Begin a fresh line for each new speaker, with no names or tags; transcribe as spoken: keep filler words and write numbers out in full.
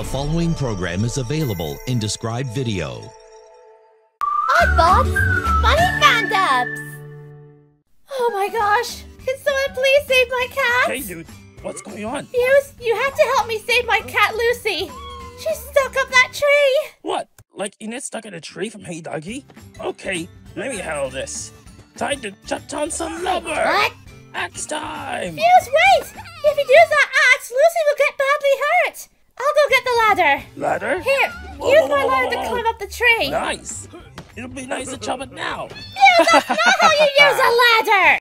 The following program is available in described video.
Oddbots! Funny fan-dubs! Oh my gosh! Can someone please save my cat?
Hey dude, what's going on?
You, you have to help me save my cat Lucy! She's stuck up that tree!
What? Like Enid stuck in a tree from Hey Doggy? Okay, let me handle this. Time to chop down some lumber!
What?
Axe time!
Fuse, wait! If you use that axe, Lucy will get badly hurt! I'll go get the ladder!
Ladder?
Here,
Whoa,
use
whoa,
my
whoa,
ladder
whoa,
to
whoa.
climb up the tree!
Nice! It'll be nice to chop it now!
Fuse, that's not how you use a ladder!